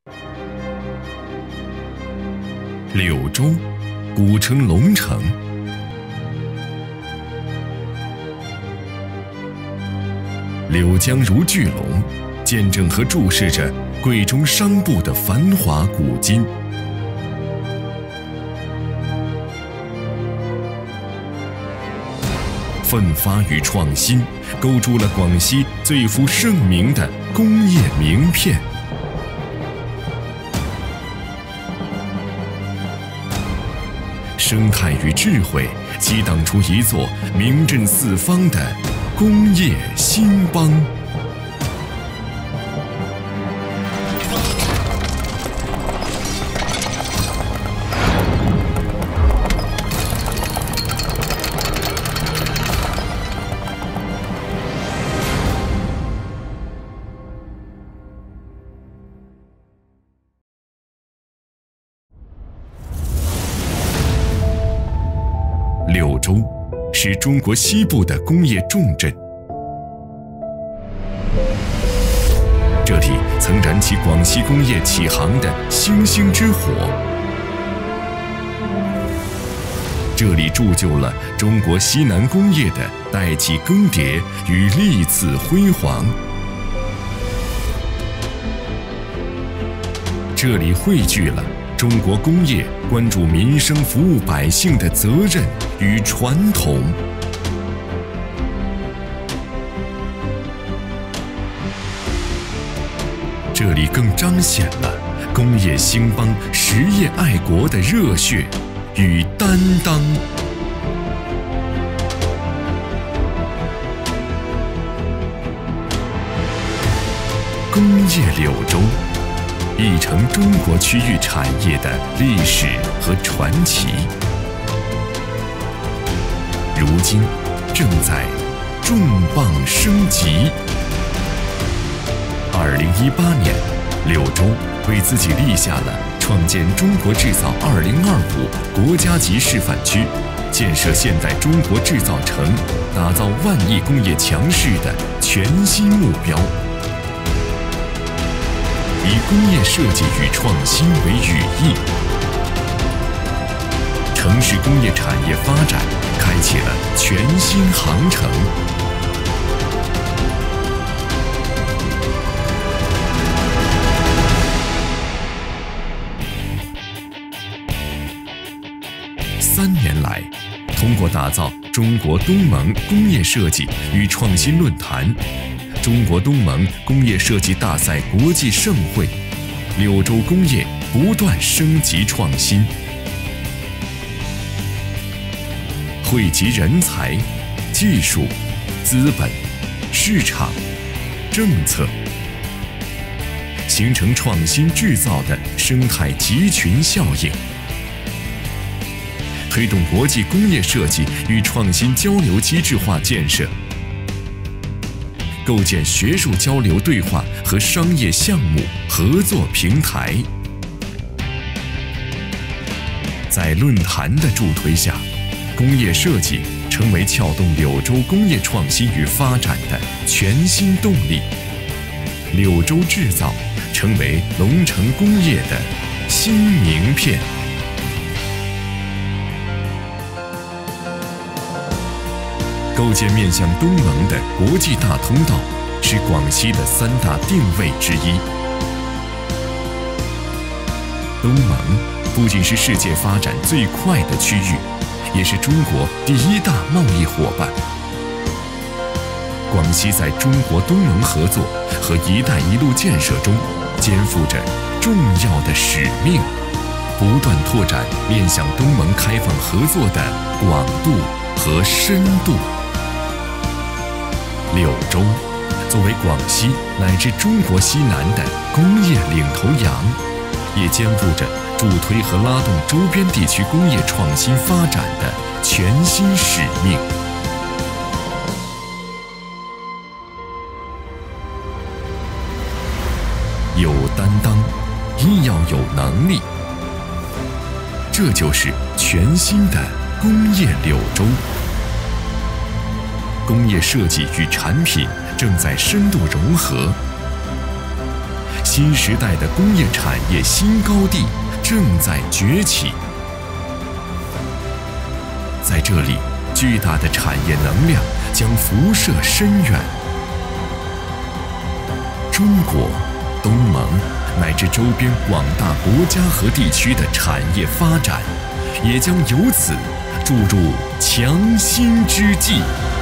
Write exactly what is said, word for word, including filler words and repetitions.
柳州，古称龙城。柳江如巨龙，见证和注视着贵州商埠的繁华古今。奋发与创新，勾出了广西最负盛名的工业名片。生态与智慧，激荡出一座名震四方的工业兴邦。柳州是中国西部的工业重镇，这里曾燃起广西工业起航的星星之火，这里铸就了中国西南工业的代际更迭与历次辉煌，这里汇聚了中国工业关注民生、服务百姓的责任与传统。这里更彰显了工业兴邦、实业爱国的热血与担当。工业柳州，一城中国区域产业的历史和传奇，如今正在重磅升级。二零一八年，柳州为自己立下了创建中国制造二零二五国家级示范区、建设现代中国制造城、打造万亿工业强市的全新目标。以工业设计与创新为语义，城市工业产业发展开启了全新航程。三年来，通过打造中国东盟工业设计与创新论坛、中国东盟工业设计大赛国际盛会，柳州工业不断升级创新，汇集人才、技术、资本、市场、政策，形成创新制造的生态集群效应，推动国际工业设计与创新交流机制化建设，构建学术交流对话和商业项目合作平台。在论坛的助推下，工业设计成为撬动柳州工业创新与发展的全新动力，柳州制造成为龙城工业的新名片。构建面向东盟的国际大通道，是广西的三大定位之一。东盟不仅是世界发展最快的区域，也是中国第一大贸易伙伴。广西在中国东盟合作和“一带一路”建设中，肩负着重要的使命，不断拓展面向东盟开放合作的广度和深度。柳州作为广西乃至中国西南的工业领头羊，也肩负着助推和拉动周边地区工业创新发展的全新使命。有担当，亦要有能力，这就是全新的工业柳州。工业设计与产品正在深度融合， 新时代的工业产业新高地正在崛起。在这里，巨大的产业能量将辐射深远。中国、东盟乃至周边广大国家和地区的产业发展，也将由此注入强心之剂。